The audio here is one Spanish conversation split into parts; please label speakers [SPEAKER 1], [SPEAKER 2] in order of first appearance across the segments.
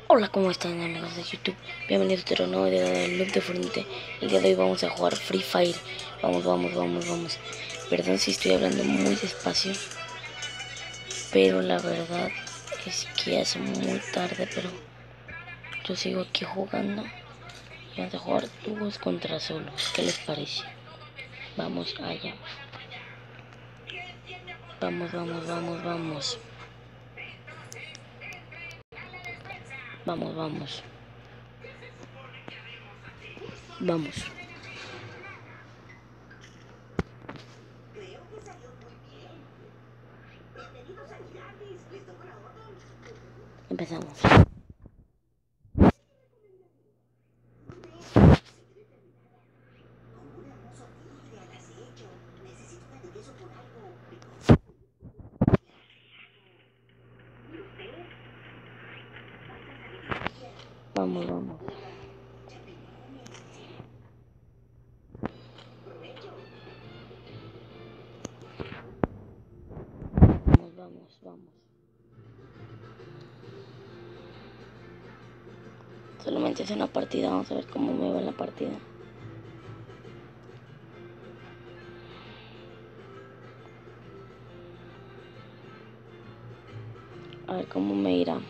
[SPEAKER 1] Hola, ¿cómo están amigos de YouTube? Bienvenidos a otro nuevo video del Noob de Fortnite. El día de hoy vamos a jugar Free Fire. Vamos. Perdón si estoy hablando muy despacio, pero la verdad es que ya es muy tarde, pero yo sigo aquí jugando. Y vamos a jugar dúos contra solos. ¿Qué les parece? Vamos allá. Vamos. Vamos. Empezamos. Vamos. Solamente es una partida, vamos a ver cómo me va la partida. A ver cómo me irá.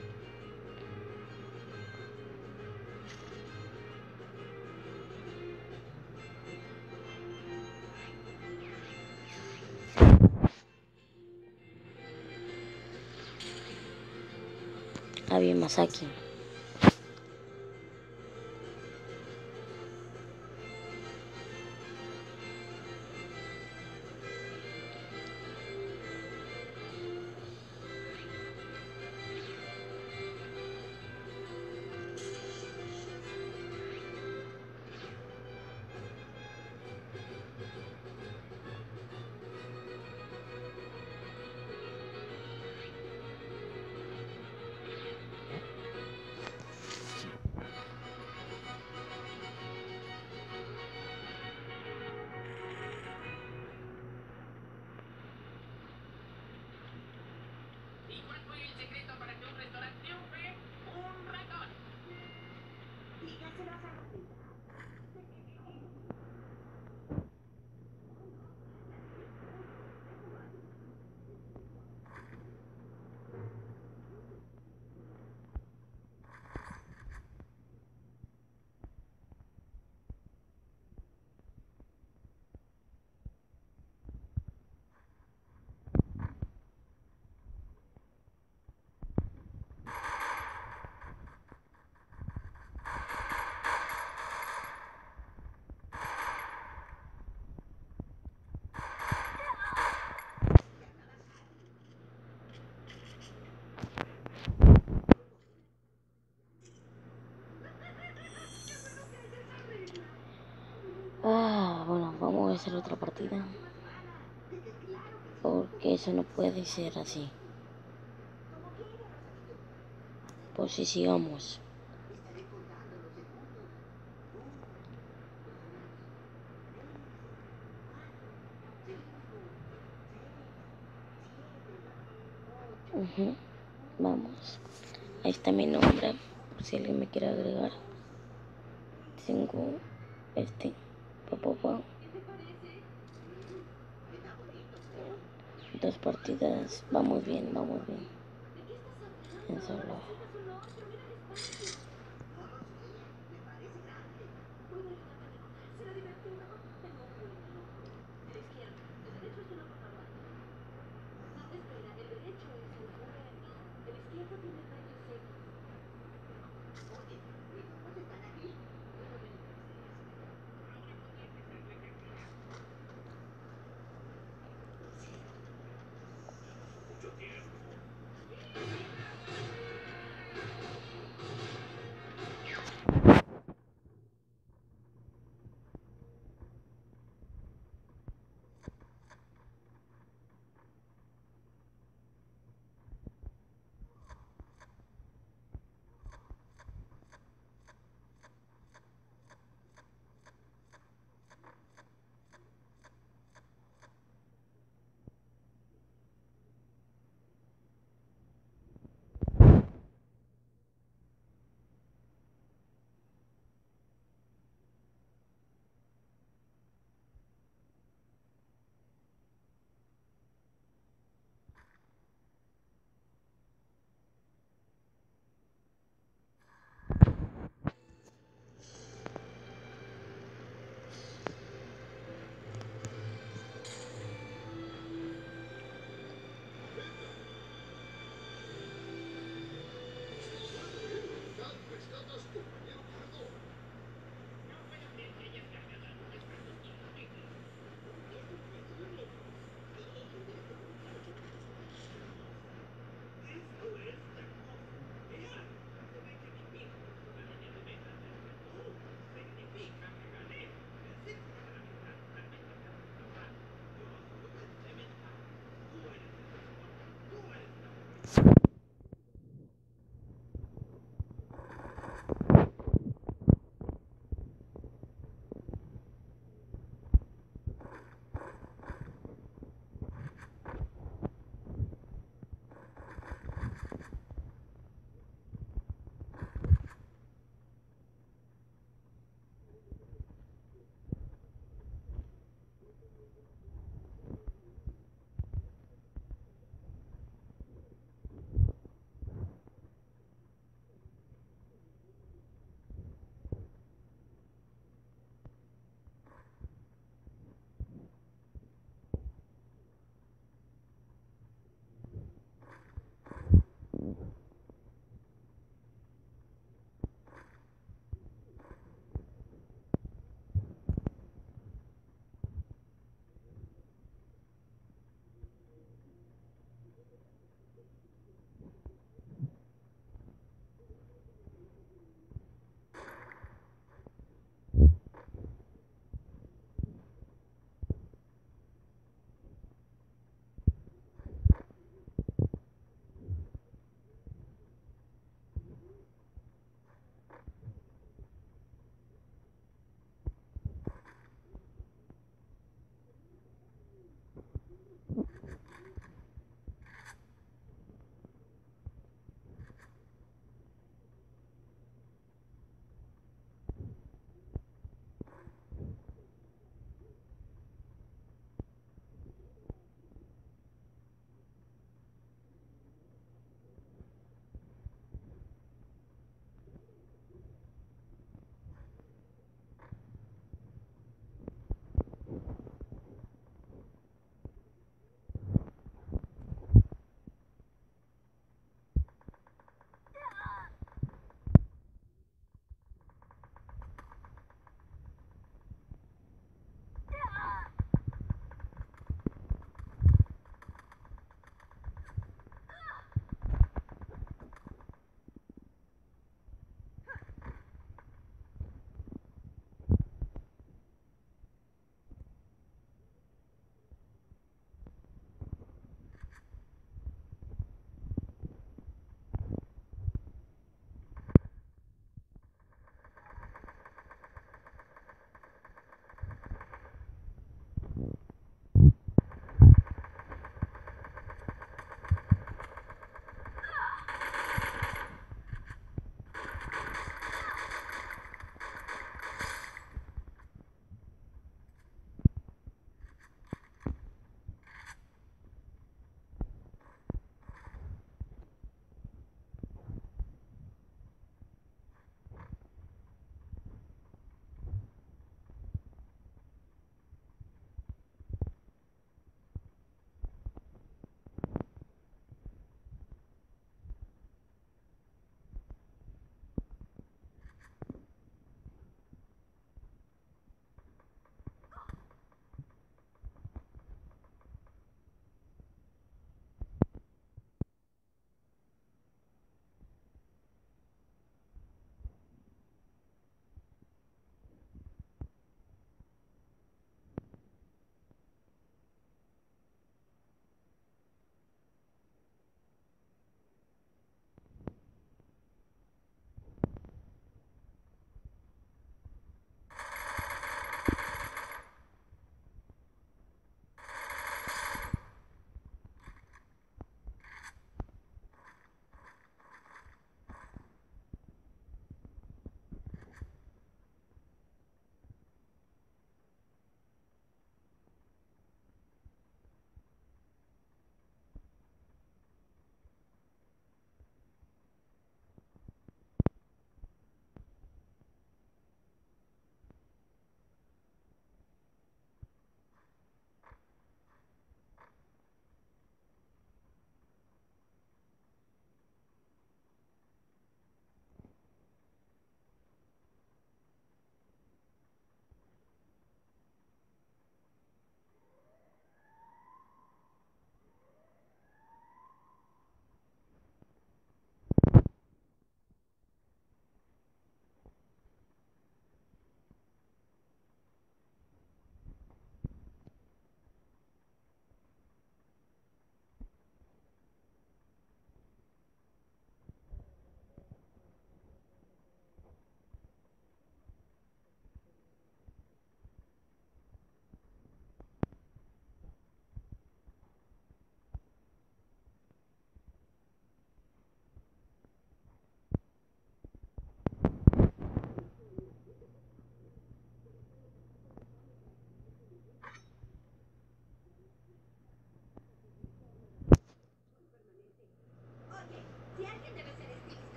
[SPEAKER 1] Había Masaki. Bueno, vamos a hacer otra partida. Porque eso no puede ser así. Pues sí, sigamos. Vamos. Ahí está mi nombre. Por si alguien me quiere agregar. Tengo papá. 2 partidas. Vamos bien. En solo.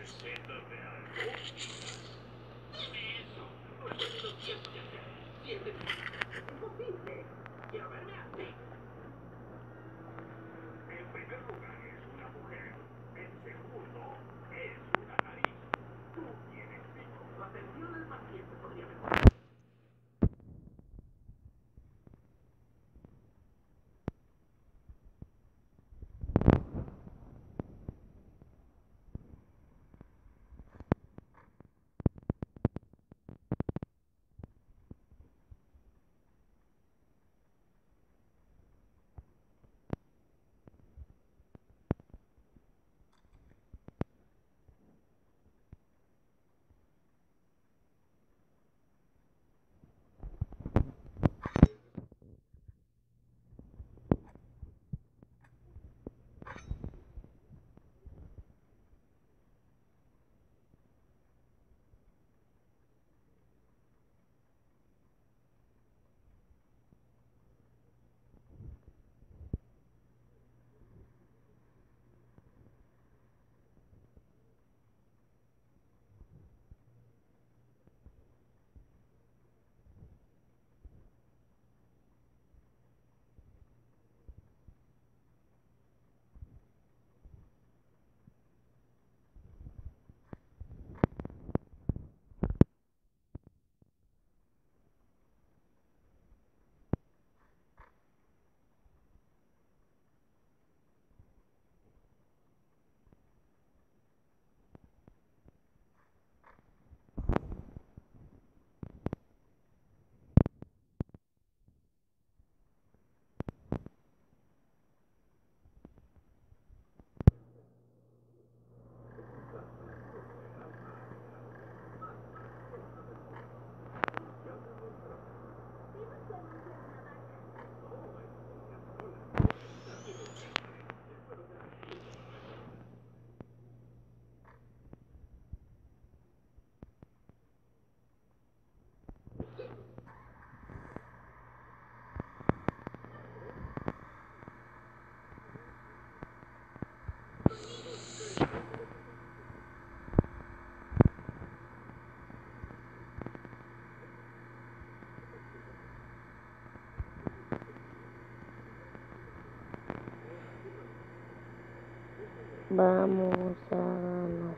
[SPEAKER 1] Vamos a ganar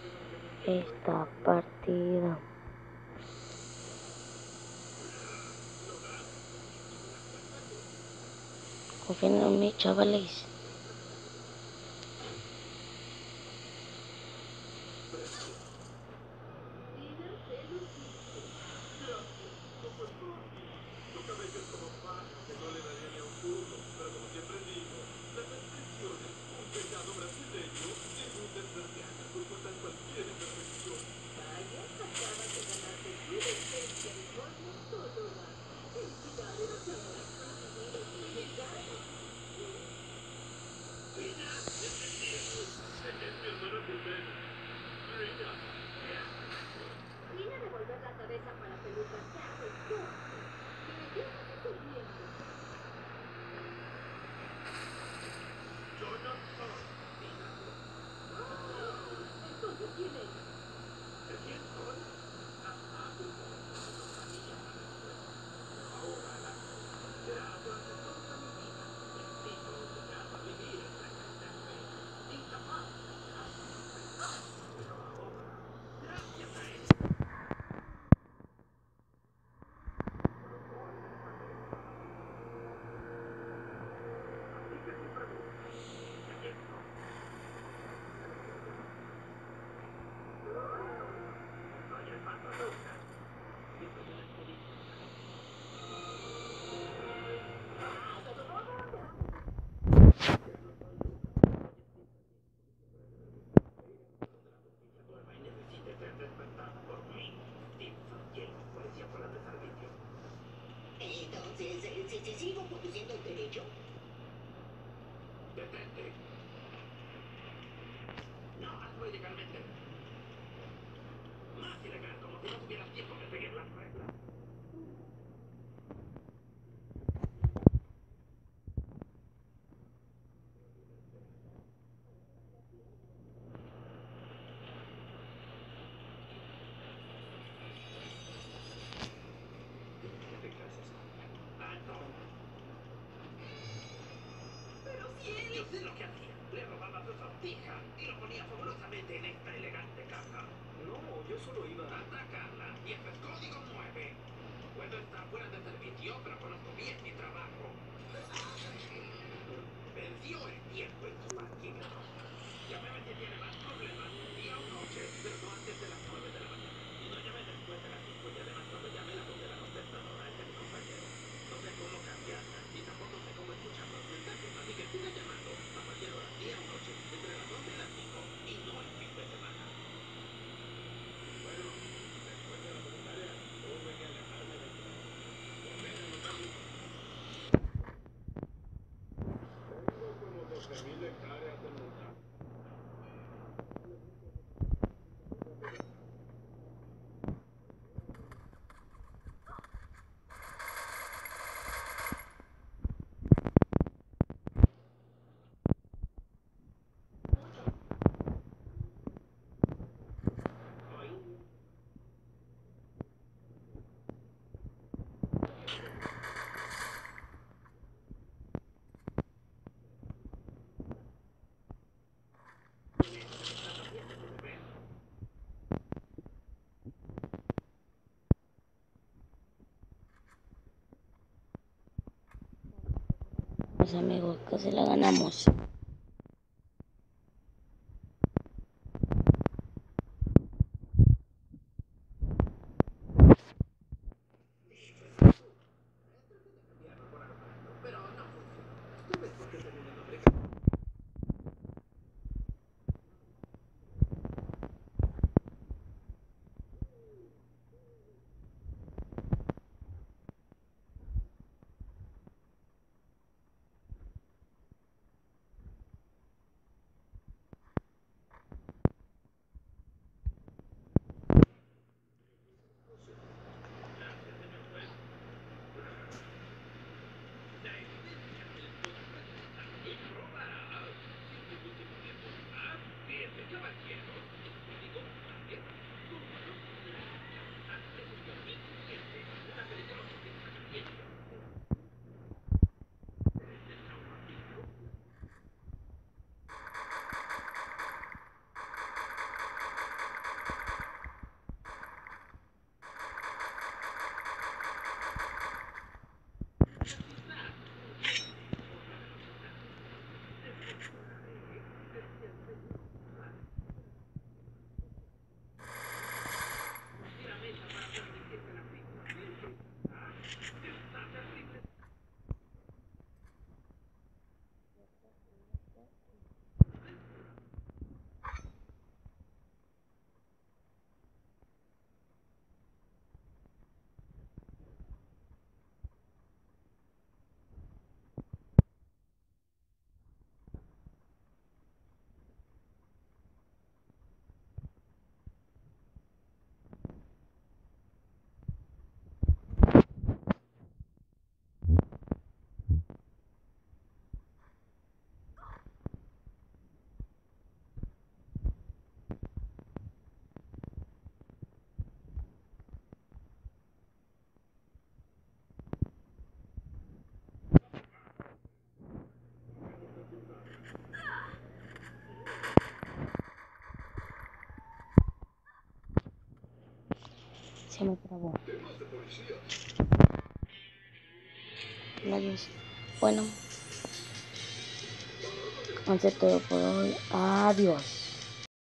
[SPEAKER 1] esta partida. Confíen en mí, chavales.
[SPEAKER 2] sé lo que hacía. Le robaba su sortija y lo ponía fabulosamente en esta elegante caja. No, yo solo iba a atacarla. Y ese es código 9. Puedo estar fuera de servicio, pero conozco bien mi trabajo. Venció el tiempo en su máquina. Llámeme si tiene más problemas, día o noche, pero no antes de las 9 de la mañana. Y no llame después de las 5. Y además, cuando llame, la voz de la contestadora es de mi compañero. No sé cómo cambiarla, y tampoco sé cómo escuchar los mensajes. Así que siga llamando a cualquier hora, día o noche, entre las 12 y las 5. Y no el fin de semana. Bueno, después de la secundaria, tuve que alejarme del trabajo. Volver a los amigos. Tengo como 12.000 hectáreas de montaña.
[SPEAKER 1] Pues amigos, casi la ganamos.
[SPEAKER 2] Pero no funcionó. ¿Tú ves por qué tengo un nombre?
[SPEAKER 1] Se me trabó.
[SPEAKER 2] Temas de policía.
[SPEAKER 1] Adiós. Bueno, va a ser todo por hoy. Adiós.